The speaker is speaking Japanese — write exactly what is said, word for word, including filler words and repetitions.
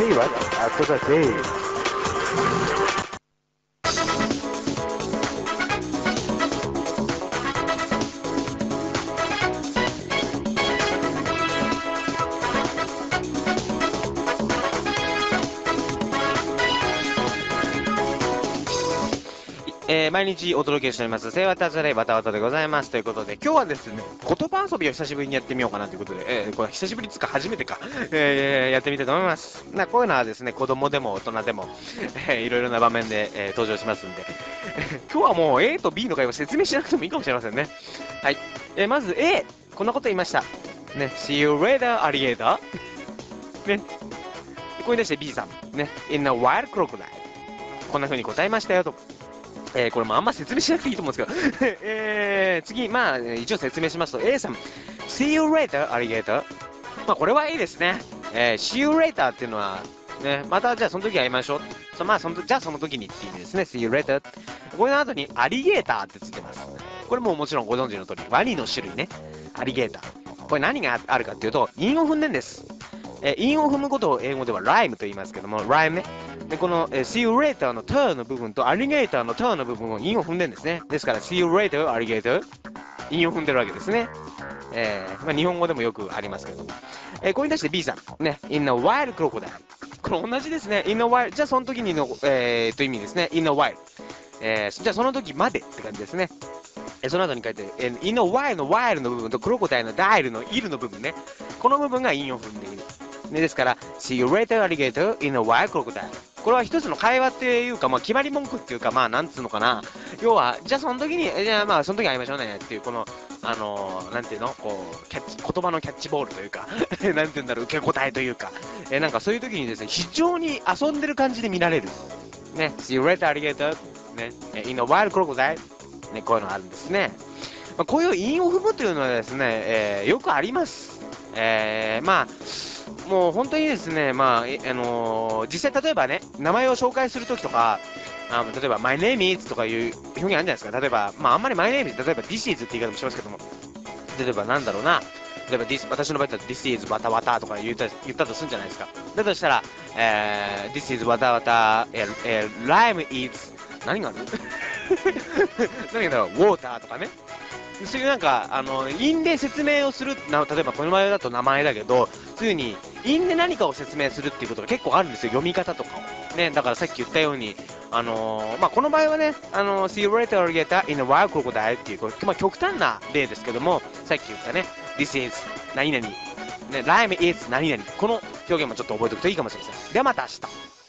Say what after the day. えー、毎日お届けしております、セイワタズレイバタバタでございます。ということで、今日はですね、言葉遊びを久しぶりにやってみようかなということで、えー、これ久しぶりつか初めてか、えー、やってみたいと思います。なこういうのはですね、子供でも大人でも、えー、いろいろな場面で、えー、登場しますんで、今日はもう A と B の会話説明しなくてもいいかもしれませんね。はい。えー、まず A、こんなこと言いました。ね、See you later, alligator. ね。これに対して B さん、ね、In a wild crocodile. こんな風に答えましたよと。えー、これもあんま説明しなくていいと思うんですけど、えー、次、まあ、一応説明しますと、A さん、See you later, alligator。まあ、これはいいですね。えー、See you later っていうのは、ね、またじゃあその時会いましょう。そまあ、そのじゃあその時にっていう意味ですね。See you later。これの後にアリゲーターってついてます。これももちろんご存知の通り、ワニの種類ね。アリゲーター。これ何があるかっていうと、韻を踏んでんです。えー、韻を踏むことを英語ではライムと言いますけども、ライムね。で、この、えー、See you later の turn の部分とアリゲーターの turn の部分を韻を踏んでんですね。ですから、See you later, alligator。韻を踏んでるわけですね。えー、まあ、日本語でもよくありますけども。えー、これに対して B さん。ね。In a wild crocodile。これ同じですね。In a wild。じゃあその時にの、えー、という意味ですね。In a wild。えー、じゃあその時までって感じですね。えその後に書いて、えー、in a wild の wild の部分とクロコダイのダイルのイルの部分ね。この部分が韻を踏んでいる。ね、ですから、See you later, alligator, in a wild crocodile。これは一つの会話っていうか、まあ、決まり文句っていうか、まあ、なんつうのかな。要は、じゃあその時に、じゃあまあ、その時会いましょうねっていう、この、あのー、なんていうのこう、キャッチ、言葉のキャッチボールというか、なんていうんだろう、受け答えというか、えー、なんかそういう時にですね、非常に遊んでる感じで見られる。ね、See you later, alligator, ね、in a wild crocodile。ね、こういうのがあるんですね。まあ、こういう韻を踏むというのはですね、えー、よくあります。えー、まあ、もう本当にですね、まあ、あのー、実際例えばね、名前を紹介するときとか、あの例えば、My name is とかいう表現あるじゃないですか。例えば、まあ、あんまり My name is、例えば This is って言い方もしますけども、例えばなんだろうな、例えば This、私の場合だと This is わたわたとか言った言ったとするんじゃないですか。だとしたら、えー、This is わたわた、えーえー、Lime is、何がある何だろう、Water とかね。そういうなんか、あの、韻で説明をするな、例えばこの場合だと名前だけど、そういうふうに、韻で何かを説明するっていうことが結構あるんですよ、読み方とかを。ね、だからさっき言ったように、あのー、まあ、この場合はね、あのー、See you later, alligator, in a wild crocodile っていう、これ、まあ、極端な例ですけども、さっき言ったね、This is 何々、ね、Lime is 何々、この表現もちょっと覚えておくといいかもしれません。ではまた明日。